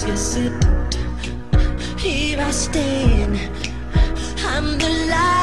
yes it don't. Here I stand, I'm the light.